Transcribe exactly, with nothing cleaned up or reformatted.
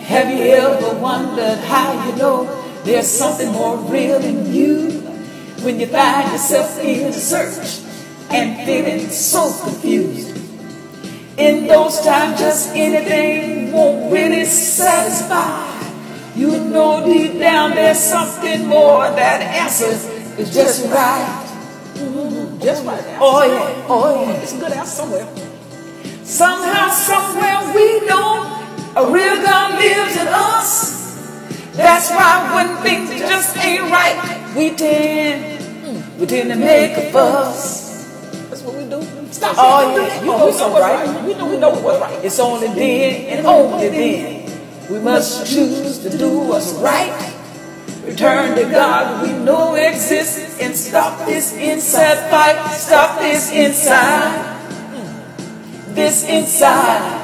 Have you ever wondered how you know there's something more real in you? When you find yourself in search and feeling so confused. In those times just anything won't really satisfy. You know deep down there's something more. That answer is just right. Mm-hmm. Just right. Oh yeah, oh yeah. It's a good answer somewhere. Somehow, somewhere we know a real God lives in us. That's why when things just ain't right, we tend, we tend to make a fuss. That's what we do. Stop. Oh yeah, you know so right. We know we know what's right. It's only then and only then we must choose to do what's right. Return to God we know exists and stop this inside fight. Stop this inside, this inside.